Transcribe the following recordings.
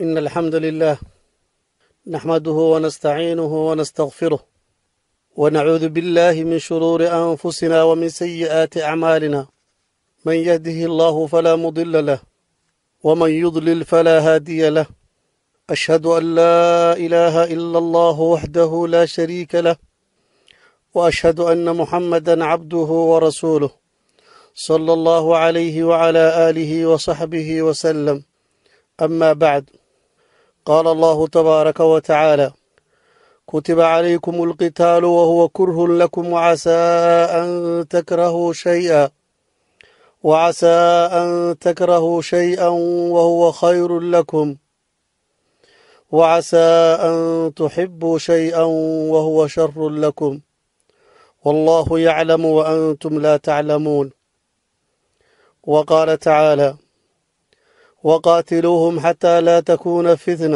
إن الحمد لله نحمده ونستعينه ونستغفره ونعوذ بالله من شرور أنفسنا ومن سيئات أعمالنا من يهده الله فلا مضل له ومن يضلل فلا هادي له أشهد أن لا إله إلا الله وحده لا شريك له وأشهد أن محمدا عبده ورسوله صلى الله عليه وعلى آله وصحبه وسلم أما بعد قال الله تبارك وتعالى كتب عليكم القتال وهو كره لكم وعسى أن تكرهوا شيئا وهو خير لكم وعسى أن تحبوا شيئا وهو شر لكم والله يعلم وأنتم لا تعلمون وقال تعالى وقاتلوهم حتى لا تكون فتنة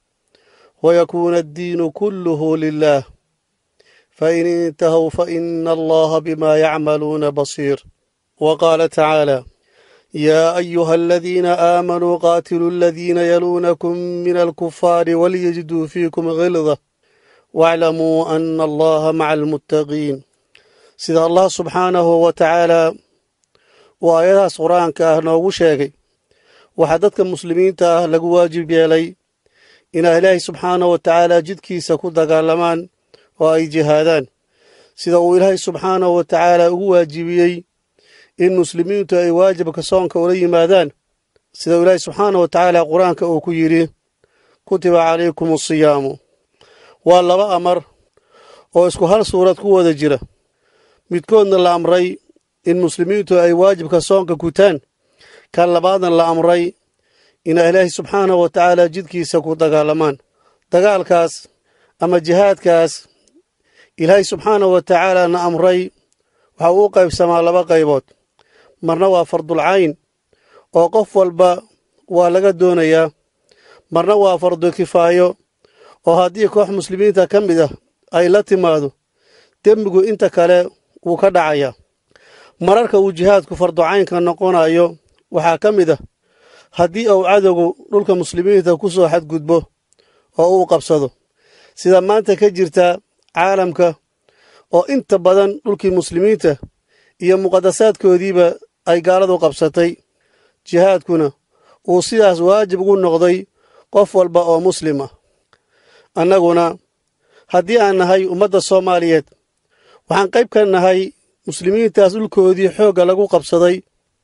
ويكون الدين كله لله فإن انتهوا فإن الله بما يعملون بصير وقال تعالى يا أيها الذين آمنوا قاتلوا الذين يلونكم من الكفار وليجدوا فيكم غلظة واعلموا أن الله مع المتقين سيد الله سبحانه وتعالى وآيات قرآن كأهنه شاقي وحددك المسلمين لقوا واجب يلي إن إلهي سبحانه وتعالى جدكي سكود قالمان وأي جهادان سيدو إلهي سبحانه وتعالى واجبيي إن مسلمين أي واجب كسون كولي مادان سيدو إلهي سبحانه وتعالى قرآن كأوكيري كتب عليكم الصيام والله أمر وإسكو هل سورة قوة جرة متكون الأمري إن مسلمين أي واجب كسون ككتان كان لبعضا الأمري إن إلهي سبحانه وتعالى جدكي سكود قالمان دقال كاس أما جهاد كاس إلهي سبحانه وتعالى نأمري وحقوقه بسماء لبا قيبوت مرنوا فرض العين وقف والباء ولقى دونيا مرنوا فرض كفاية وهذه كوح مسلمين تكمده أي لا تمادو تنبقوا انت كلا وكدعيا مرارك وجهادك فرض عين كان نقونا أيو وحاكمده haddii uu cadowgu dhulka muslimiinta ku soo xadgudbo oo uu qabsado sida maanta ka jirta caalamka oo inta badan dhulkii muslimiinta iyo muqaddasaadkoodiiba ay gaaladu qabsatay jihaadkuna uu sidaas waajib ugu noqday qof walba oo muslim ah annaguna haddii aan nahay ummadda Soomaaliyeed waxaan qayb ka nahay muslimiintaas dhulkoodii xoogga lagu qabsaday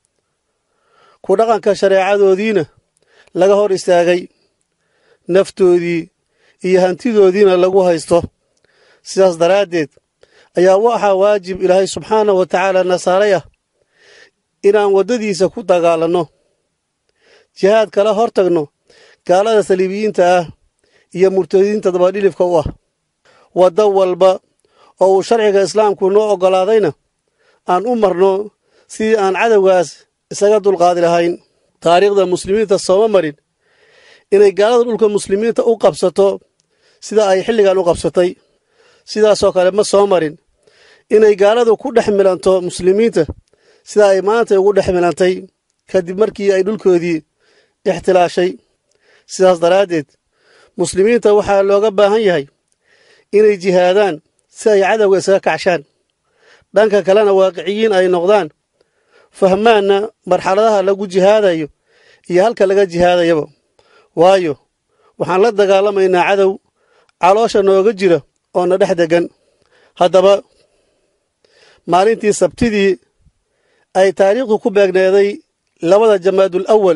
ku dhaqanka shareecadoodiina laga hor istaagay naftoodii iyo hantidoodiina lagu haysto sidaas daraaddeed ayaa waxaa waajib ilaahay subxaanahu wa tacaala nasaaray ah inaan waddadiisa ku dagaalanno jihaad kala hor tagno gaalada saliibiyiinta ah iyo murtadiinta dabadhilifka u ah waddo walba oo uu sharciga islaamku noo oggolaadayna aan u marno sidii aan cadowgaas isaga dulqaadi lahayn taariikhda muslimiinta sooma marin inay gaalada dhulka muslimiinta u qabsato sida ay xilligan u qabsatay sidaasoo kale ma soo marin inay gaaladu ku dhex milanto muslimiinta sida ay maanta ugu dhex milantay kadib markii ay dhulkoodii ixtilaashay sidaas daraaddeed muslimiinta waxaa looga baahan yahay inay jihaadaan si ay cadowga isaga kacshaan dhanka kalena waaqiciyiin ay noqdaan fahmaana marxaladaha lagu jihaadayo iyo halka laga jihaadayaba waayo waxaan la dagaalamaynaa cadow caloosha nooga jira oo na dhex degan haddaba maalintii sabtidii ay taariikhdu ku beegneeday 2 Jamaadul Awwal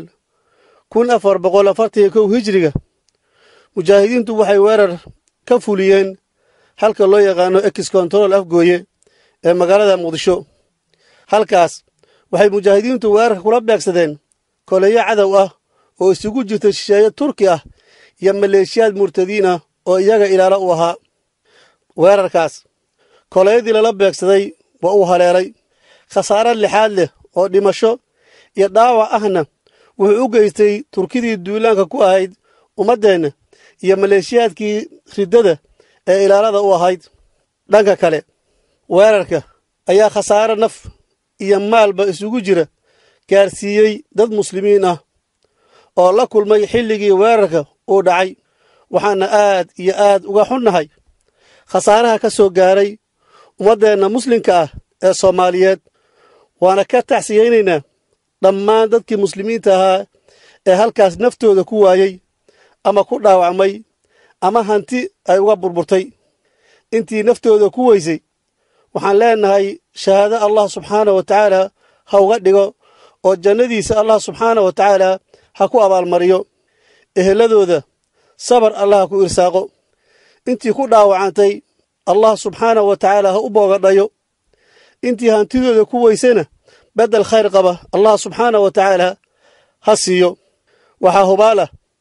1441 hijriga mujaahidiintu waxay weerar ka fuliyeen halka loo yaqaano Ex Control Afgooye ee magaalada Muqdisho halkaas waxay mujaahidiintu weerarka kula beegsadeen koleeyo cadow ah oo isugu jirta shisheeye Turki ah iyo maleeshiyaad murtadiin ah oo iyaga ilaalo u ahaa weerarkaas koleeyadii lala beegsaday waa uu haleelay khasaare lixaad leh oo dhimasho iyo dhaawac ahna wuxuu u geystay Turkidii duulaanka ku ahayd ummaddeena iyo maleeshiyaadkii ridada ee ilaalada u ahayd dhanka kale weerarka ayaa khasaare naf iyo maalba isugu jira gaarsiiyay dad muslimiin ah oo la kulmay xilligii weerarka uu dhacay waxaana aad iyo aad uga xunnahay khasaaraha ka soo gaaray ummaddeenna muslimka ah ee Soomaaliyeed waana ka tacsiyeynaynaa dhammaan dadkii muslimiinta ahaa ee halkaas naftooda ku waayay ama ku dhaawacmay ama hanti ay uga burburtay intii naftooda ku weysay waxaan leenahay shahaado Allah subxaanahu wa ta'aala ha uga dhigo oo jannadiisa Allah subxaanahu wa ta'aala ha ku abaalmariyo eheladooda sabar Allah ku irsaaqo intii ku dhaawacantay Allah subxaanahu wa ta'aala ha u boogadhayo intii hantidooda ku weysayna bedel khayr qaba Allah subxaanahu wa ta'aala ha siiyo waxaa hubaala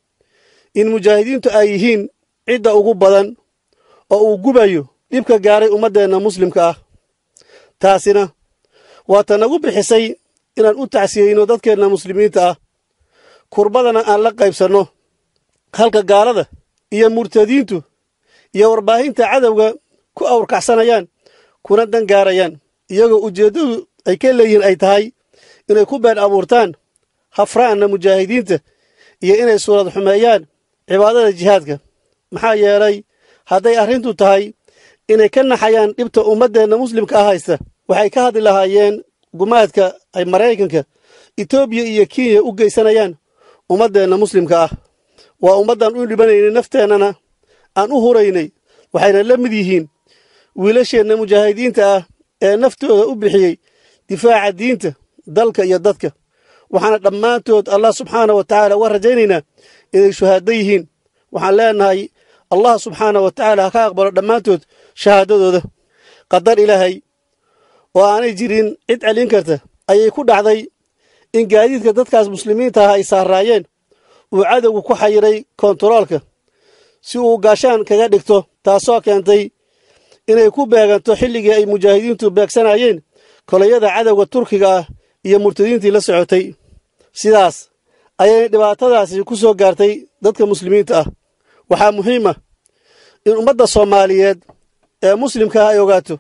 in mujaahidiintu ay yihiin cidda ugu badan oo uu gubayo dhibka gaaray ummadeenna muslimka ah taasina waa tan nagu bixisay inaan u tacsiyeyno dadkeenna muslimiinta ah kurbadana aan la qaybsanno halka gaalada iyo murtadiintu iyo warbaahinta cadowga ku awrkacsanayaan kuna dan gaarayaan iyagoo ujeeddadu ay ka leeyihiin ay tahay inay ku been abuurtaan hafraanna mujaahidiinta iyo inay suurad xumeeyaan cibaadada jihaadka maxaa yeelay hadday arrintu tahay inay ka naxayaan dhibta ummaddeenna muslimka ah haysta waxay ka hadli lahaayeen gumaadka ay Maraykanka Itoobiya iyo Kenya u geysanayaan ummaddeenna muslimka ah waa ummaddan u dhibanaynay nafteennana aan u huraynay waxayna la mid yihiin wiilasheenna mujaahidiinta ah ee naftooda u bixiyey difaaca diinta dalka iyo dadka waxaana dhammaantood Allah subxaanahu wa ta'aala uga rajaynaynaa inay shuhaado yihiin waxaan leenahay Allah subxaanahu wa ta'aala ha ka aqbalo dhammaantood shahaadadooda qadar ilaahay oo aanay jirin cid celin karta ayay ku dhacday in gaadiidka dadkaas muslimiinta ah ay saaraayeen uu cadowgu ku xayiray kontaroolka si uu gaashaan kaga dhigto taasoo keentay inay ku beeganto xilligii ay mujaahidiintu beegsanayeen kolayada cadowga Turkiga ah iyo murtadiintii la socotay sidaas ayay dhibaatadaasi ku soo gaartay dadka muslimiinta ah waxaa muhiim ah in ummadda Soomaaliyeed ee muslimka ah ay ogaato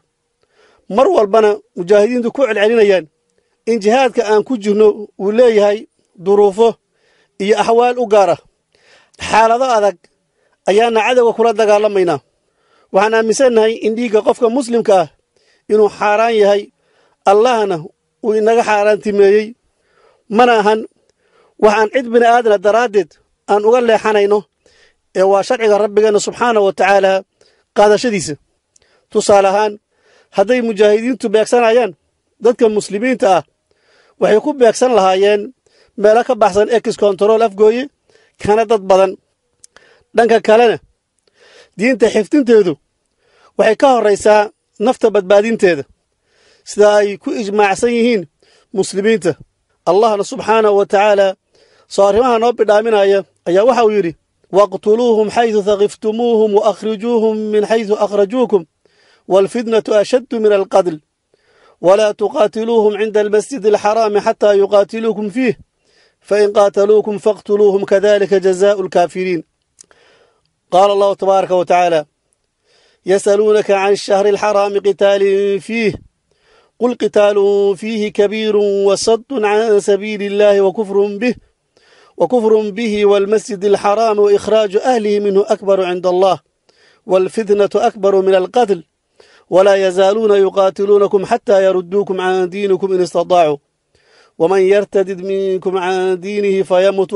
mar walbana mujaahidiintu ku celcelinayaan in jihaadka aan ku jirno uu leeyahay duruufo iyo axwaal u gaar ah xaalado adag ayaana cadowga kula dagaalamaynaa waxaan aaminsanahay in dhiigga qofka muslimka ah inuu xaaraan yahay Allahna uu inaga xaaraantimeeyey mana ahan waxaan cid bini aadana daraaddeed aan uga leexanayno ee waa sharciga rabbigeena subxaanahu wa ta'aala qaadashadiisa tusaale ahaan hadday mujaahidiintu beegsanayaan dadka muslimiinta ah waxay ku beegsan lahaayeen meelo ka baxsan ex control afgooye kana dad badan dhanka kalena diinta xifdinteedu waxay ka horeysaa nafta badbaadinteeda sida ay ku ijmaacsan yihiin muslimiinta Allahna subxaanahu wa ta'aala saarimaha noo bidhaaminaya ayaa waxa uu yidhi waqtuluuhum xayثu thaqiftumuuhum wa akhrijuuhum min xayثu akhrajuukum والفتنة أشد من القتل ولا تقاتلوهم عند المسجد الحرام حتى يقاتلوكم فيه فإن قاتلوكم فاقتلوهم كذلك جزاء الكافرين قال الله تبارك وتعالى يسألونك عن الشهر الحرام قتال فيه قل قتال فيه كبير وصد عن سبيل الله وكفر به والمسجد الحرام وإخراج أهله منه أكبر عند الله والفتنة أكبر من القتل ولا يزالون يقاتلونكم حتى يردوكم عن دينكم إن استطاعوا ومن يرتد منكم عن دينه فيمت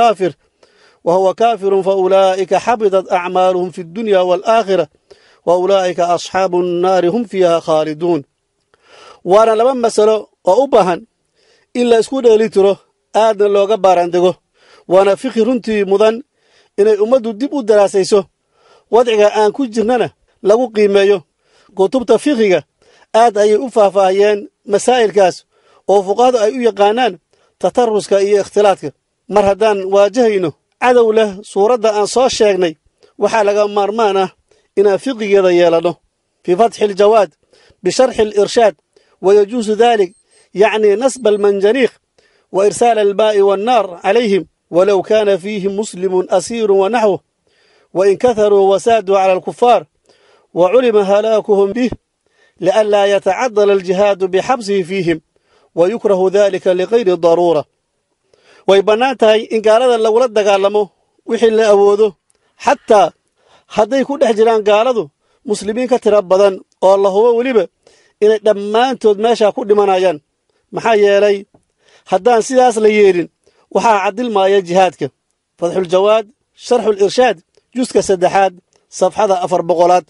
وهو كافر فأولئك حبطت أعمالهم في الدنيا والآخرة وأولئك أصحاب النار هم فيها خالدون وانا لما مسألة وأبهن إلا اسكود إليتره آدنا لوغا باراندغو وانا فقه رنتي مدن إنay ummaddu dib u daraasayso wadciga aan ku jirnana lagu qiimeeyo kutubta fiqiga aad ayay u faahfaahiyeen masaa'ilkaas oo fuqaadu ay u yaqaanaan tatarruska iyo ikhtilaadka mar haddaan waajahayno cadow leh suuradda aan soo sheegnay waxaa laga maarmaan ah inaan fiqigeeda yeelano fi fathi aljawaad bisharxi alirshaad wayajuusu dalik yacni nasb almanjaniiq wa irsaal albaa'i wannaar calayhim ولو كان فيهم مسلم أسير ونحوه وإن كثروا وسادوا على الكفار وعلم هلاكهم به لئلا يتعدل الجهاد بحبسه فيهم ويكره ذلك لغير الضرورة ويبناتها إن قال لو لد قالمو wixii la awoodo xataa hadday ku dhex jiraan gaaladu muslimiin ka tira badan oo la hubo weliba inay dhammaantood meeshaa ku dhimanayaan. maxaa yeelay haddaan sidaas la yeelin waxaa caddilmaaya jihaadka. fatxuljawaad sharxulirshaad juska 3 safxada 400.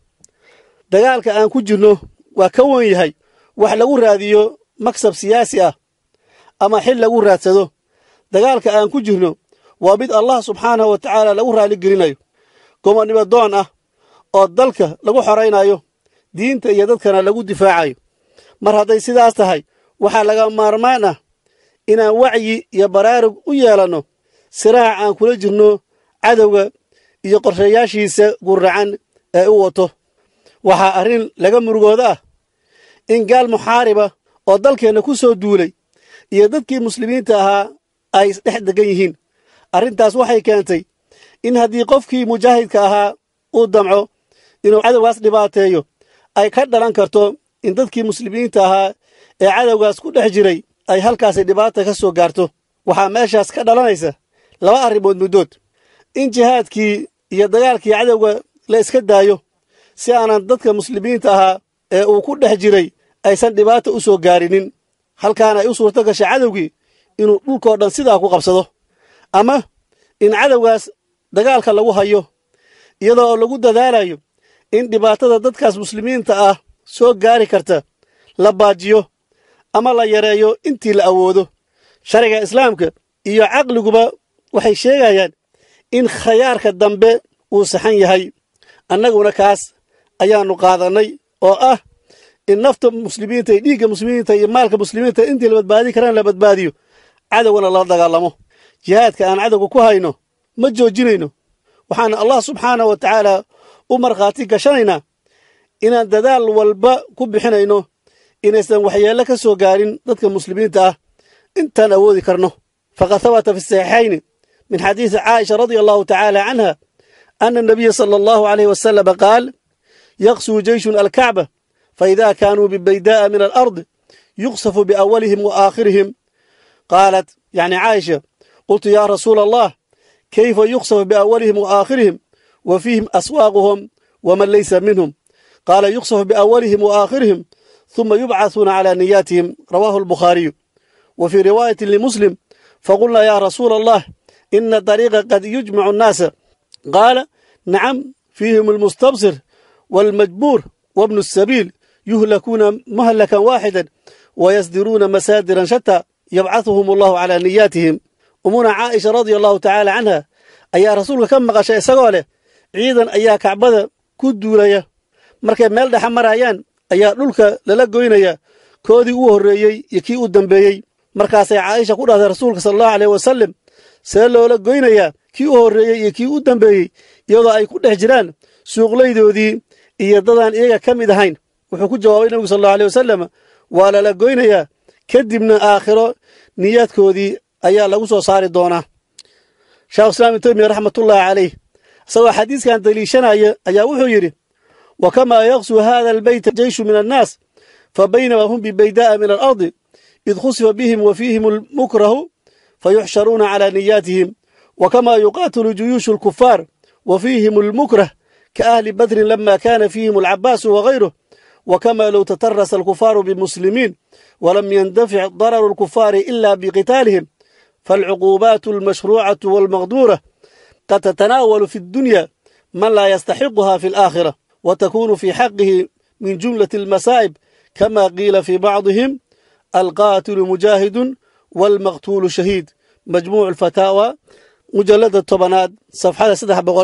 dagaalka aan ku jirno waa ka wan yahay wax lagu raadiyo maksab siyaasi ah ama xil lagu raadsado. dagaalka aan ku jirno waa mid allah subxaanahu wa tacaala lagu raaligelinayo, gobonnimo doon ah oo dalka lagu xoraynayo, diinta iyo dadkana lagu difaacayo. mar hadday sidaas tahay waxaa laga maarmaan ah inaan wacyi iyo baraarug u yeelanno siraac aan kula jirno cadowga iyo qorshayaashiisa guracan ee u wato. waxaa arrin laga murugooda ah in gaal muxaariba oo dalkeenna ku soo duulay iyo dadkii muslimiinta ahaa ay isdhex degan yihiin. arrintaas waxay keentay in haddii qofkii mujaahidka ahaa uu damco inuu cadowgaas dhibaateeyo ay ka dhalan karto in dadkii muslimiinta ahaa ee cadowgaas ku dhex jiray ay halkaasi dhibaata ka soo gaarto. waxaa meeshaas ka dhalanaysa 2 arrimood muddood: in jihaadkii iyo dagaalkii cadowga la iska daayo si aanan dadka muslimiinta ahaa ee uu ku dhex jiray aysan dhibaato u soo gaarinin, halkaana ay u suurto gashay cadowgii inuu dhulkoo dhan sidaa ku qabsado. ama in cadowgaas dagaalka lagu hayo iyadoo oo lagu dadaalayo in dhibaatada dadkaas muslimiinta ah soo gaari karta la baajiyo ama la yareeyo intii la awoodo. sharciga islaamka iyo caqliguba waxay sheegayaan in khayaarka dambe uu saxan yahay. annaguna kaas ayaannu qaadannay oo ah in nafta muslimiinta iyo dhiigga muslimiinta iyo maalka muslimiinta intii la badbaadi karaan la badbaadiyo, cadowgana la dagaalamo. jihaadka aan cadowga ku hayno ma joojinayno. waxaana allah subxaanahu wa tacaala u markhaati gashanaynaa inaan dadaal walba ku bixinayno inaysan waxyeello ka soo gaarin dadka muslimiinta ah intaan awoodi karno. faqad habata fi saxiixayni min xadiisi caaisha radia allahu tacaala canha ana الnabiya sala allahu alayh wasalam qaal yaqsuu jeyshun alkacba faida kaanuu bibaydaa'a min alard yuqsafu biawalihim waaaakhirihim. qaalat yani caaisha qultu ya rasuula allah kayfa yuqsafu biawalihim waaaakhirihim wa fiihim aswaaquhum waman laysa minhum. qaala yuqsafu biawalihim waaaakhirihim ثuma yubcaثuuna calى niyaatihim. rawaahu albukhaariyu. wa fii riwaayatin limuslim faqulnaa ya rasuula allah ina dariiqa qad yujmacu annaasa. qaala nacam fiihim almustabsir waalmajbuur wabnu الsabiil yuhlakuuna muhlakan waaxidan wayasdiruuna masaadiran shataa yabcaثuhum allahu calى niyaatihim. umuna caaisha radia allahu tacaala canha ayaa rasuulka ka maqashay isagoo leh ciidan ayaa kacbada ku duulaya, markay meel dhexa marayaan ayaa dhulka lala goynaya koodii u horreeyey iyo kii u dambeeyey. markaasay caaisha ku dhahday rasuulka sala allahu alayh wasalam see loola goynayaa kii u horreeyey iyo kii u dambeeyey iyadoo ay ku dhex jiraan suuqlaydoodii iyo dadaan iyaga ka mid ahayn. wuxuu ku jawaabay nebigu sal allahu alيh wasalam waa lala goynayaa kadibna aakhiro niyaadkoodii ayaa lagu soo saari doonaa. sheekh islaam ibn taymiya raxmatullaahi calayh isagoo xadiiskan daliishanaya ayaa wuxuu yidhi wa kamaa yaqsuu hada albeyta jeyshu min annaas fa baynama hum bibaydaa'a min alardi id khusifa bihim wa fiihim almukrahu fayuxsharuuna calaa niyaatihim wa kamaa yuqaatilu juyuushu alkufaar wa fiihim almukrah ka ahli badrin lama kaana fiihim alcabaasu wagayruh wa kamaa low tatarasa alkufaaru bimuslimiin walam yandafic dararu alkufaari ila biqitaalihim فالعقوبات المشروعة والمقدورة قد تتناول في الدنيا من لا يستحقها في الآخرة وتكون في حقه من جملة المصائب كما قيل في بعضهم القاتل مجاهد والمقتول شهيد. مجموع الفتاوى مجلد الطبنات صفحة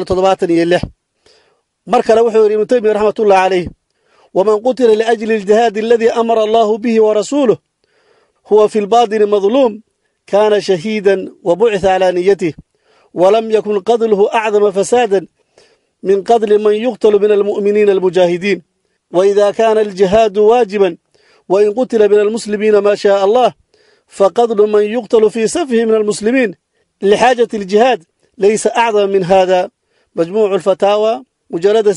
377. مركل وحور ابن تيمية رحمة الله عليه ومن قتل لأجل الجهاد الذي أمر الله به ورسوله هو في الباطن مظلوم كان شهيدا وبعث على نيته ولم يكن قتله أعظم فسادا من قتل من يقتل من المؤمنين المجاهدين. وإذا كان الجهاد واجبا وإن قتل من المسلمين ما شاء الله فقتل من يقتل في سفه من المسلمين لحاجة الجهاد ليس أعظم من هذا. مجموع الفتاوى مجلد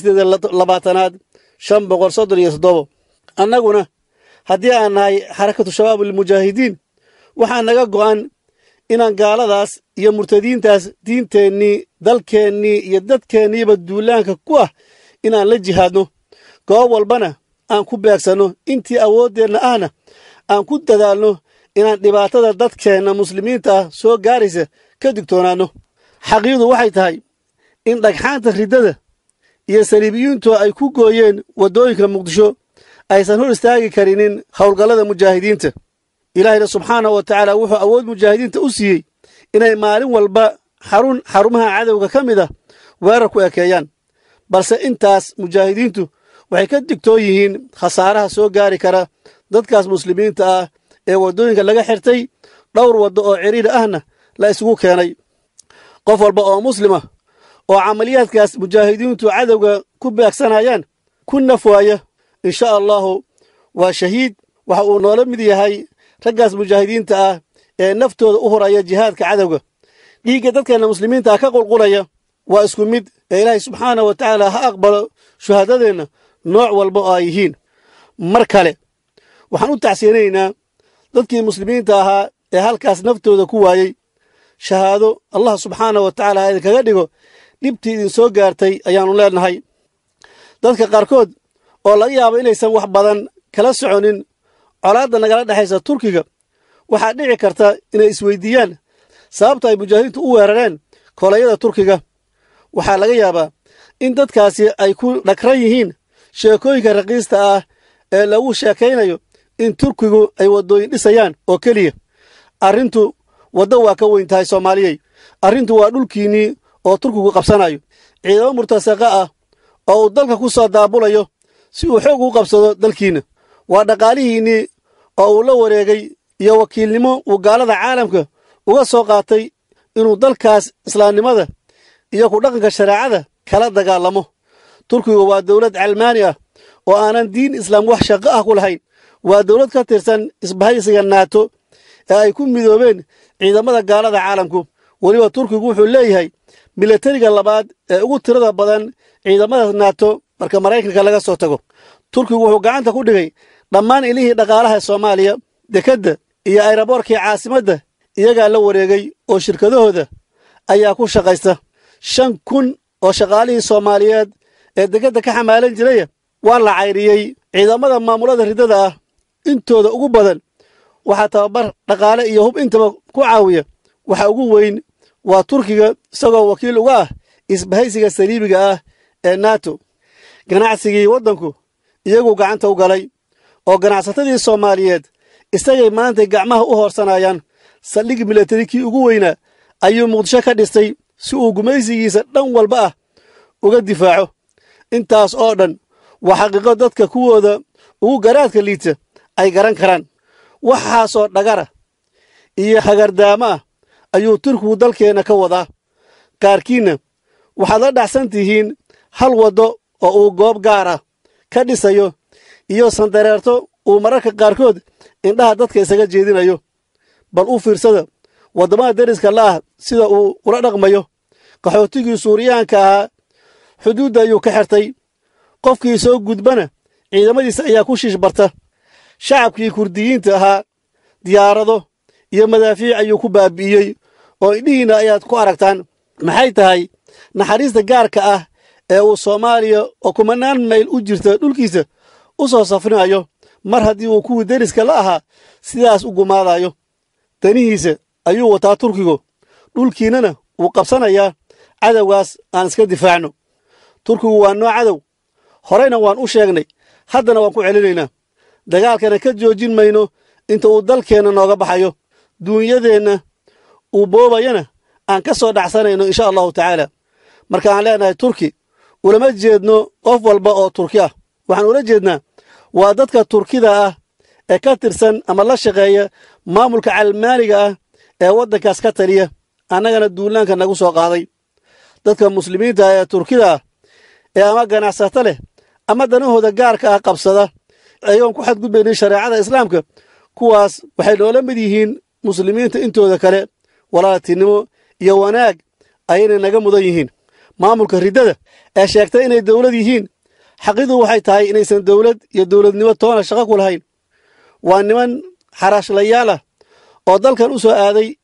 2 شنبق صدر يصدبه. أننا هدي أنها حركة شباب المجاهدين waxaa naga go'an inaan gaaladaas iyo murtadiintaas diinteennii dalkeennii iyo dadkeenniiba duulaanka ku ah inaan la jihaadno goob walbana aan ku beegsanno intii awooddeenna ahna aan ku dadaalno inaan dhibaatada dadkeenna muslimiinta ah soo gaaraysa ka digtoonaanno xaqiiqdu waxay tahay in dhagxaanta riddada iyo saliibiyiintu ay ku gooyeen waddooyinka muqdisho aysan hor istaagi karinin howlgallada mujaahidiinta ilaahayna subxaanahu wa tacaala wuxuu awood mujaahidiinta u siiyey inay maalin walba xarumaha cadowga ka mid ah weerar ku ekeeyaan balse intaas mujaahidiintu waxay ka digtoon yihiin khasaaraha soo gaari kara dadkaas muslimiinta ah ee waddooyinka laga xirtay dhowr waddo oo ciriir ahna la isugu keenay qof walba oo muslima oo camaliyaadkaas mujaahidiintu cadowga ku beegsanayaan ku naf waaya insha allahu waa shahiid waxa uu noola mid yahay raggaas mujaahidiinta ah ee naftooda u horaya jihaadka cadowga dhiigga dadkeenna muslimiinta ah ka qulqulaya waa isku mid ee ilaahay subxaanahu wa tacaala ha aqbalo shuhaadadeenna nooc walba oo ay yihiin mar kale waxaan u tacsiyanaynaa dadkii muslimiinta ahaa ee halkaas naftooda ku waayey shahaado allah subxaanahu wa tacaala ha idinkaga dhigo dhibtii idin soo gaartay ayaannu leenahay dadka qaarkood oo laga yaabo inaysan wax badan kala soconin colaadda nagala dhexaysa turkiga waxaa dhici karta inay isweydiiyaan sababta ay mujaahidiintu u weerareen kolayada turkiga waxaa laga yaabaa in dadkaasi ay ku dhagran yihiin sheekooyinka raqiista ah ee lagu sheekaynayo in turkigu ay waddooyin dhisayaan oo keliya arrintu waddo waa ka weyn tahay soomaaliyey arrintu waa dhulkiinnii oo turkigu qabsanayo ciidamo murtasaqa ah oo uu dalka ku soo daabulayo si uu xoog u qabsado dalkiinna waa dhaqaalihiinnii oo uu la wareegay iyo wakiilnimo uu gaalada caalamka uga soo qaatay inuu dalkaas islaamnimada iyo ku dhaqanka shareecada kala dagaalamo turkigu waa dawlad calmaani ah oo aanan diin islaam wax shaqo ah ku lahayn waa dawlad ka tirsan isbahaysiga naato ee ay ku midoobeen ciidamada gaalada caalamku weliba turkigu wuxuu leeyahay milatariga labaad ee ugu tirada badan ciidamada naato marka maraykanka laga soo tago turkigu wuxuu gacanta ku dhigay dhammaan ilihii dhaqaalaha soomaaliya dekedda iyo ayraboorkii caasimadda iyagaa la wareegay oo shirkadahooda ayaa ku shaqaysta 5,000 oo shaqaalihii soomaaliyeed ee dekedda ka xamaalan jiraya waa la cayriyey ciidamada maamulada riddada ah intooda ugu badan waxaa tababar dhaqaale iyo hub intaba ku caawiya waxa ugu weyn waa turkiga isagoo wakiil uga ah isbahaysiga saliibiga ah ee naato ganacsigii waddanku iyaguu gacanta u galay oo ganacsatadii soomaaliyeed isagay maantay gacmaha u hoorsanayaan saldhig milatarikii ugu weynaa ayuu muqdisho ka dhistay si uu gumaysigiisa dhan walba ah uga difaaco intaas oo dhan waa xaqiiqo dadka kuwooda ugu garaadka liita ay garan karaan waxaasoo dhagara iyo hagardaamo ah ayuu turkigu dalkeenna ka wadaa qaarkiinna waxaad la dhacsan tihiin hal waddo oo uu goob gaar ah ka dhisayo iyo sandareerto uu mararka qaarkood indhaha dadka isaga jeedinayo bal u fiirsada waddamada deriska la'ah sida uu ula dhaqmayo qaxootigii suuriyaanka ahaa xuduudda ayuu ka xirtay qofkii soo gudbana ciidamadiisa ayaa ku shiish barta shacabkii kurdiyiinta ahaa diyaarado iyo madaafiic ayuu ku baabi'iyey oo indhihiinna ayaad ku aragtaan maxay tahay naxariista gaarka ah ee uu soomaaliya oo kumanaan mayl u jirta dhulkiisa u soo safrinayo mar haddii uu kuwii deriska la ahaa sidaas u gumaadayo danihiisa ayuu wataa turkigu dhulkiinnana wuu qabsanayaa cadowgaas aan iska difaacno turkigu waa noo cadow horeyna waan u sheegnay haddana waan ku celinaynaa dagaalkana ka joojin mayno inta uu dalkeenna nooga baxayo duunyadeenna uu boobayana aan ka soo dhacsanayno insha allahu tacaala marka aan leenahay turki ulama jeedno qof walba oo turki ah waxaan ula jeednaa waa dadka turkida ah ee ka tirsan ama la shaqeeya maamulka calmaaniga ah ee waddankaas ka taliya annagana duulaanka nagu soo qaaday dadka muslimiinta ah ee turkida ah ee ama ganacsato leh ama danahooda gaarka ah qabsada ayagoon ku xadgudbaynin shareecada islaamka kuwaas waxay noola mid yihiin muslimiinta intooda kale walaaltinimo iyo wanaag ayayna naga mudan yihiin maamulka riddada ee sheegtay inay dawlad yihiin xaqiidu waxay tahay inaysan dawlad iyo dawladnimo toona shaqo ku lahayn waa niman xaraashlayaal ah oo dalkan u soo aaday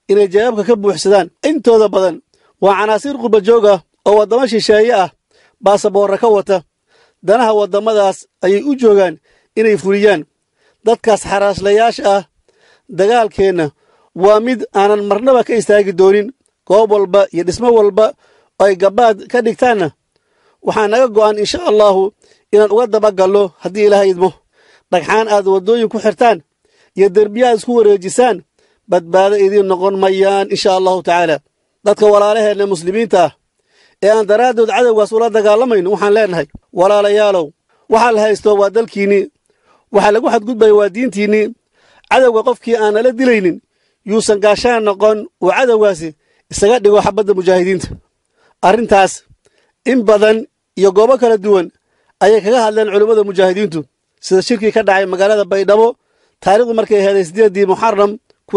inay jawaabka ka buuxsadaan intooda badan waa canaasiir qurbajoog ah oo waddamo shisheeye ah baasaboorra ka wata danaha waddamadaas ayay u joogaan inay fuliyaan dadkaas xaraaslayaasha ah dagaalkeenna waa mid aanan marnaba ka istaagi doonin goob walba iyo dhismo walba oo ay gabbaad ka dhigtaanna waxaa naga go'an insha allaahu inaan uga dabagallo haddii ilaahay idmo dhagxaan aad waddooyin ku xirtaan iyo derbiya aad isku wareejisaan badbaado idiin noqon mayaan insha allahu tacaala dadka walaalaheenna muslimiinta ah ee aan daraaddood cadowgaas ula dagaalamayno waxaan leenahay walaalayaalow waxaa la haysto waa dalkiinnii waxaa lagu xadgudbaya waa diintiinnii cadowga qofkii aan nala dilaynin yuusan gaashaan noqon uu cadowgaasi isaga dhigo xabbadda mujaahidiinta arrintaas in badan iyo goobo kala duwan ayay kaga hadleen culimmada mujaahidiintu sida shirkii ka dhacay magaalada baydhabo taariikhdu markay aheeday 8 muxaram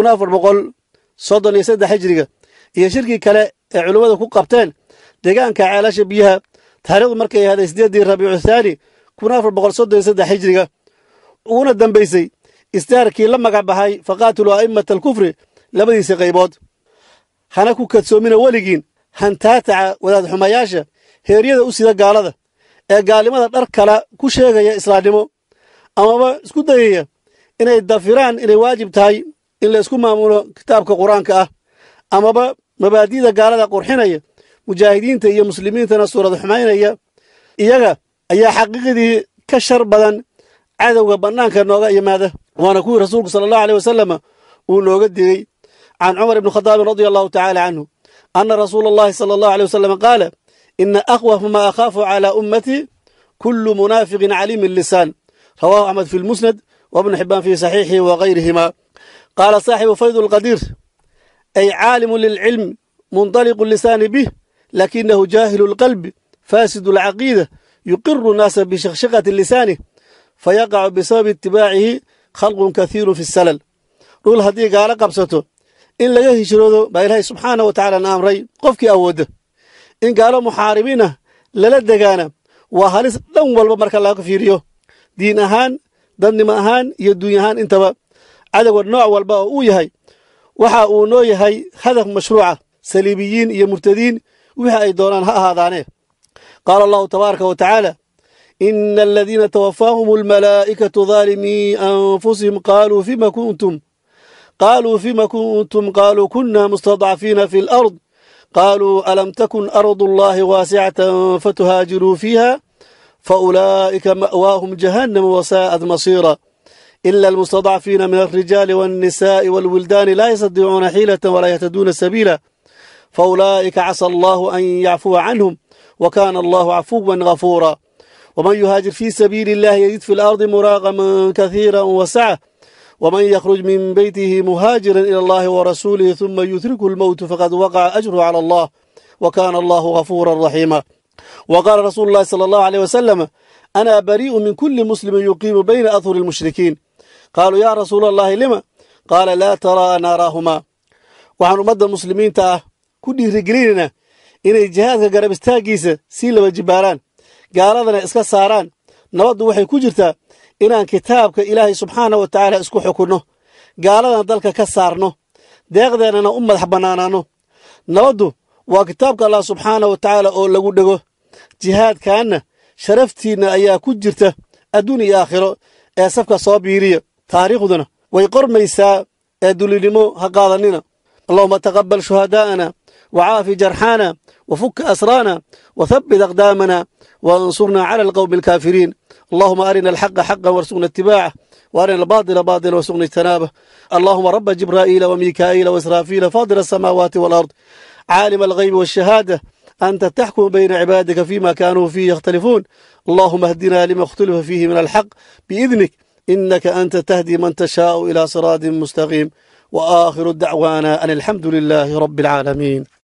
1433 hijriga iyo shirkii kale ee culimmadu ku qabteen deegaanka ceelasha biyaha taariikhdu markay aheeday 8 rabiicu thaani 1433 hijriga uguna dambaysay istaarkii la magac baxay faqaatilu a'immata alkufri labadiisa qaybood hana ku kadsoomina weligiin hantaataca wadaad xumayaasha heeryada u sida gaalada ee gaalnimada dhar kala ku sheegaya islaamnimo amaba isku dayaya inay dafiraan inay waajib tahay in la isku maamulo kitaabka qur-aanka ah amaba mabaadi'da gaalada qurxinaya mujaahidiinta iyo muslimiintana suurad xumaynaya iyaga ayaa xaqiiqdii ka shar badan cadowga bannaanka nooga yimaada waana kuwii rasuulku sala allahu aleyh wasallam uu nooga digey can cumar ibni khadaabin radia allahu tacaala canhu ana rasuula allahi sala allahu aleyh wasalam qaala ina akhwafa ma akhaafu calaa ummatii kullu munaafiqin caliimi lisaan rawahu axmed fi lmusnad wabnu xibaan fi saxiixihi wagayrihima qaala saaxibu fayd lqadiir ay caalimu lilcilm mundaliqu lisaani bih lakinahu jaahilu lqalbi faasidu alcaqiida yuqiru nnaasa bishakshakati lisaanih fayaqacu bisababi itibaacihi khalqun kathiirun fi salal dhul haddii gaalo qabsato in laga hijroodo baa ilaahay subxaanah wa tacala na amray qofkii awoodda in gaalo muxaaribiin ah lala degaana waa halis dhan walba marka laga fiiriyo diin ahaan dadnimo ahaan iyo duuny ahaan intaba cadowga nooc walba oo uu yahay waxa uu noo yahay hadaf mashruuca saliibiyiin iyo murtadiin wixii ay doonaan ha ahaadaane qaala allahu tabaaraka wa tacaala ina aladiina tawafaahum almalaa'ikatu daalimii anfusihim qaaluu fima kuntum qaaluu kuna mustadcafiina fi alard qaaluu alam takun ardu allahi waasicatan fatuhaajiruu fiiha faulaa'ika ma'waahum jahannam wasaa'at masiira ila almustadcafiina min alrijaali walnisaa'i walwildaani laa yastadiicuuna xiilatan walaa yahtaduuna sabiila faulaa'ika casa allahu an yacfuwa canhum wa kaana allahu cafuwan gafuura ومن يهاجر في سبيل الله يجد في الأرض مراغما كثيرا وسعة ومن يخرج من بيته مهاجرا إلى الله ورسوله ثم يدركه الموت فقد وقع أجره على الله وكان الله غفورا رحيما وقال رسول الله صلى الله عليه وسلم أنا بريء من كل مسلم يقيم بين أظهر المشركين قالوا يا رسول الله لما قال لا ترى ناراهما وعن أمد المسلمين كل رجليننا إن الجهاد قرب استاقيس سيل وجباران gaaladana iska saaraan nabaddu waxay ku jirtaa inaan kitaabka ilaahay subxaana wa tacaala isku xukunno gaaladana dalka ka saarno deeqdeennana u madax bannaanaanno nabaddu waa kitaabka allah subxaana wa tacaala oo lagu dhego jihaadkaanna sharaftiinna ayaa ku jirta adduun iyo aakhiro ee safka soo biiriya taariikhduna way qormaysaa ee dulinimo ha qaadanina allahuma taqabbal shuhadaa'ana وعافي جرحانا وفك أسرانا وثبت أقدامنا وانصرنا على القوم الكافرين اللهم أرنا الحق حقا وارزقنا اتباعه وأرنا الباطل باطلا وارزقنا اجتنابه اللهم رب جبرائيل وميكائيل وإسرافيل فاضل السماوات والأرض عالم الغيب والشهادة أنت تحكم بين عبادك فيما كانوا فيه يختلفون اللهم اهدنا لما اختلف فيه من الحق بإذنك إنك أنت تهدي من تشاء إلى صراط مستقيم وآخر الدعوانا أن الحمد لله رب العالمين.